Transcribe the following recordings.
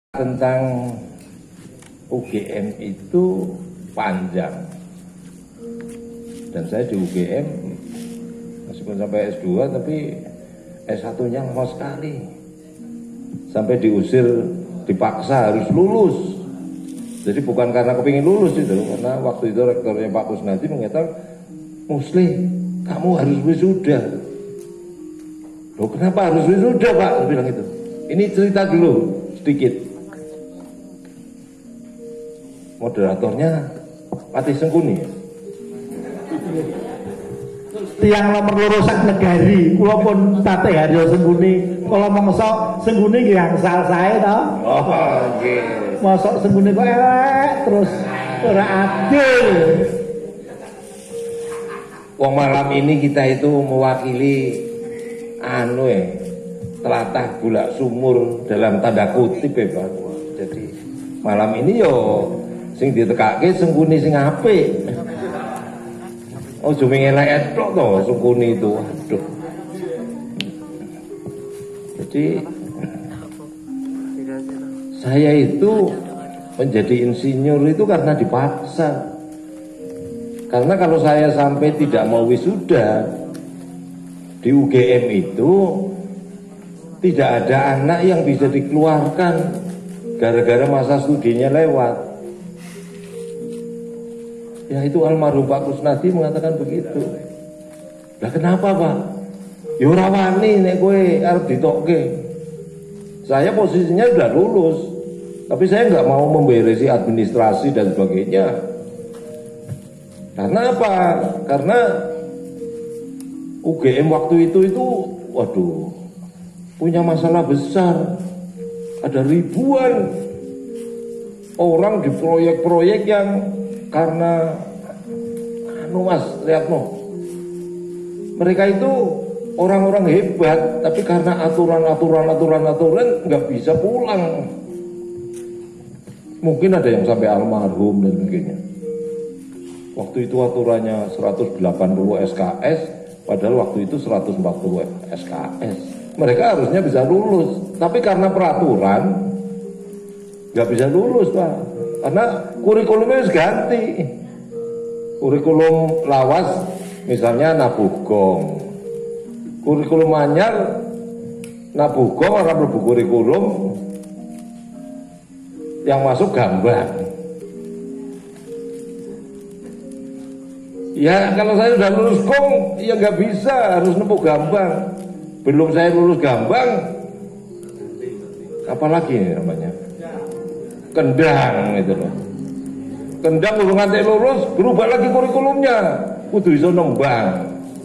Tentang UGM itu panjang, dan saya di UGM meskipun sampai S2 tapi S1-nya lama sekali, sampai diusir, dipaksa harus lulus. Jadi bukan karena kepingin lulus itu, karena waktu itu rektornya Pak Kusnadi mengatakan, "Musli, kamu harus wisuda." Loh, kenapa harus wisuda, Pak? Dia bilang itu. Ini cerita dulu sedikit. Moderatornya Patih Sengkuni ya? Tiang nomor loro sak negari, kula pun Patih Haryo Sengkuni. Kalau mongso Sengkuni nggih angsal sae to. Oh, nggih. Mosok Sengkuni kok elek terus ora adil. Wong malam ini kita itu mewakili telatah Bulak Sumur dalam tanda kutip ya Pak. Jadi malam ini yo sing ditekake Sengkuni sing apik. Oh, cuma ngelak tok to Sengkuni itu. Aduh. Jadi saya itu menjadi insinyur itu karena dipaksa. Karena kalau saya sampai tidak mau wisuda di UGM itu tidak ada anak yang bisa dikeluarkan gara-gara masa studinya lewat. Ya itu almarhum Pak Kusnadi mengatakan begitu. Lah kenapa Pak? Ya ora wani nek kowe arep ditokke. Saya posisinya sudah lulus, tapi saya nggak mau memberesi administrasi dan sebagainya. Karena apa? Karena UGM waktu itu waduh, punya masalah besar. Ada ribuan orang di proyek-proyek yang karena Mas, lihat mereka itu orang-orang hebat, tapi karena aturan nggak bisa pulang. Mungkin ada yang sampai almarhum dan sebagainya. Waktu itu aturannya 180 SKS, padahal waktu itu 140 SKS. Mereka harusnya bisa lulus, tapi karena peraturan nggak bisa lulus Pak. Karena kurikulumnya harus ganti. Kurikulum lawas misalnya Nabugong. Kurikulum anyar Nabugong orang mlebu kurikulum yang masuk gambar. Ya kalau saya sudah lulus gong, ya nggak bisa, harus nempuh gambar. Belum saya lulus gambang, apalagi ini namanya? Kendang itu loh. Kendang urung nganti lulus, berubah lagi kurikulumnya. Kudu iso nembang.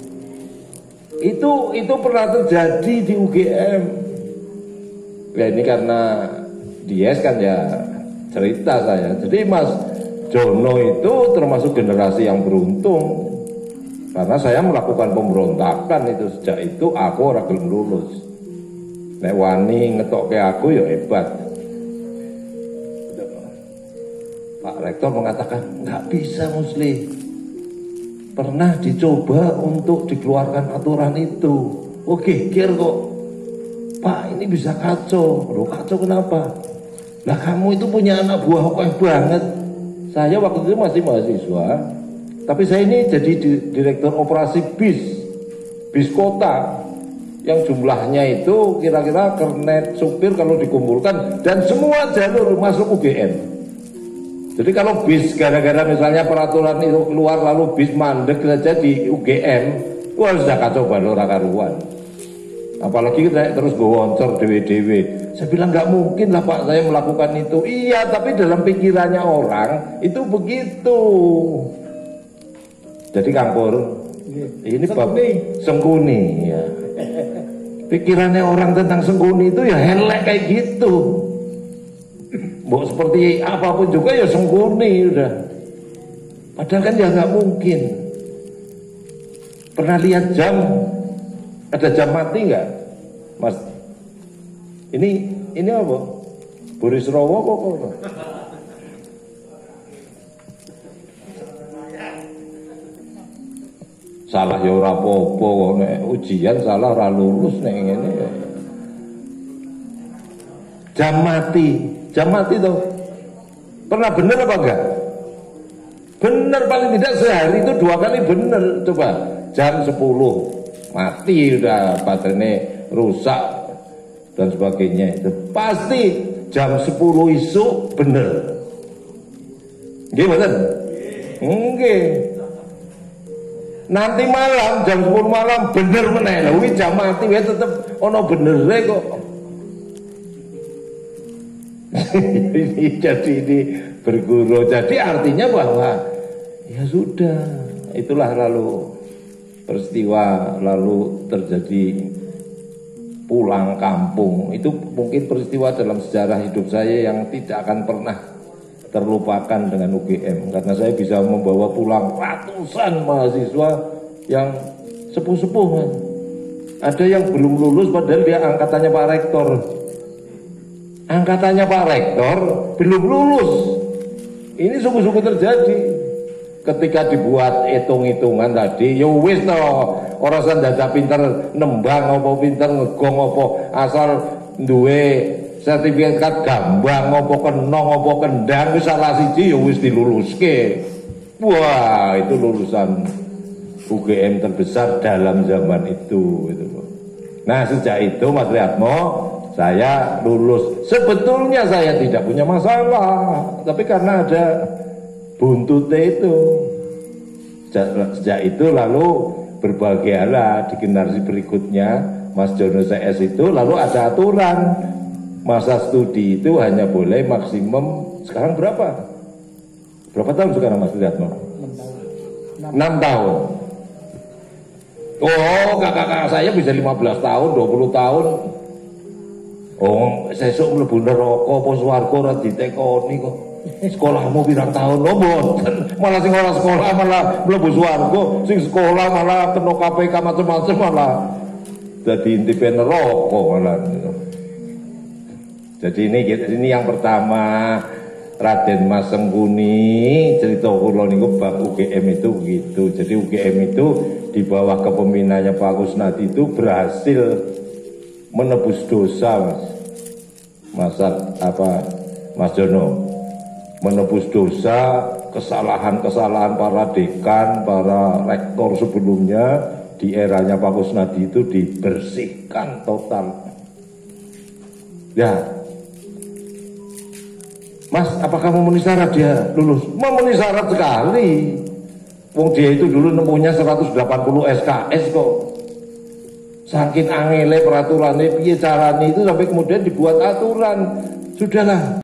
Itu pernah terjadi di UGM. Ya ini karena DS kan ya cerita saya. Jadi Mas Jono itu termasuk generasi yang beruntung. Karena saya melakukan pemberontakan itu sejak itu aku ora gelem lulus. Nek wani ngetokke aku ya hebat. Pak Rektor mengatakan nggak bisa Musli, pernah dicoba untuk dikeluarkan aturan itu. Oke, geger kok Pak, ini bisa kacau. Loh kacau kenapa? Lah kamu itu punya anak buah kok banget. Saya waktu itu masih mahasiswa, tapi saya ini jadi direktur operasi bis kota yang jumlahnya itu kira-kira kernet supir kalau dikumpulkan dan semua jalur masuk UGM. Jadi kalau bis gara-gara misalnya peraturan itu keluar lalu bis mandek saja di UGM, wah sudah kacau balau karuan. Apalagi kita terus gowoncor dewe-dewe. Saya bilang nggak mungkin lah Pak saya melakukan itu. Iya, tapi dalam pikirannya orang itu begitu. Jadi Kang Pur, ini Sengkuni ya. Pikirannya orang tentang Sengkuni itu ya helek kayak gitu. Mau seperti apapun juga ya Sengkuni udah. Padahal kan ya nggak mungkin. Pernah lihat jam? Ada jam mati nggak, Mas? Ini apa? Boris Rowo kok? Salah ya ora apa-apa, nek ujian salah ora lulus nek ngene. Jam mati tuh. Pernah bener apa enggak? Bener, paling tidak sehari itu 2 kali bener. Coba jam 10 mati udah baterainya rusak dan sebagainya. Itu pasti jam 10 isu bener. Gimana? Nggih. Nanti malam jam 10 malam bener meneh. Lha kuwi jam mati wae tetep ana benere kok. Jadi ini berguru. Jadi artinya bahwa ya sudah, itulah lalu peristiwa lalu terjadi pulang kampung. Itu mungkin peristiwa dalam sejarah hidup saya yang tidak akan pernah terlupakan dengan UGM, karena saya bisa membawa pulang ratusan mahasiswa yang sepuh-sepuh. Ada yang belum lulus padahal dia angkatannya Pak Rektor. Angkatannya Pak Rektor belum lulus. Ini sungguh-sungguh terjadi. Ketika dibuat hitung-hitungan tadi, ya wis to, ora usah dadak pinter nembang apa pinter ngegong apa, asal duwe sertifikat gambang apa kenong apa kendang wis salah siji ya wis diluluske. Wah, itu lulusan UGM terbesar dalam zaman itu gitu. Nah, sejak itu Mas Riyatmo saya lulus. Sebetulnya saya tidak punya masalah, tapi karena ada buntutnya itu. Sejak itu lalu berbahagialah di generasi berikutnya Mas Jono CS itu lalu ada aturan masa studi itu hanya boleh maksimum sekarang berapa? Berapa tahun sekarang Mas Riyatmo? 6 tahun. Oh, kakak-kakak saya bisa 15 tahun, 20 tahun. Oh, sesuk mlebu neraka apa swarga ora ditekoni kok. Sekolahmu pirang tahun lho, mboten. Malah sing ora sekolah malah mlebu swarga, sing sekolah malah kena KPK macam-macam malah dadi intipe neraka malah. Jadi ini yang pertama, Raden Mas Sengkuni cerita kula niku bab UGM itu begitu. Jadi UGM itu di bawah kepemimpinannya Pak Kusnadi itu berhasil menebus dosa, Mas Jono, menebus dosa, kesalahan-kesalahan para dekan, para rektor sebelumnya di eranya Pak Kusnadi itu dibersihkan total. Ya, Mas, apakah memenuhi syarat dia lulus? Memenuhi syarat sekali. Wong dia itu dulu nemunya 180 SKS kok. Saking angele peraturannya piye carane itu sampai kemudian dibuat aturan. Sudahlah.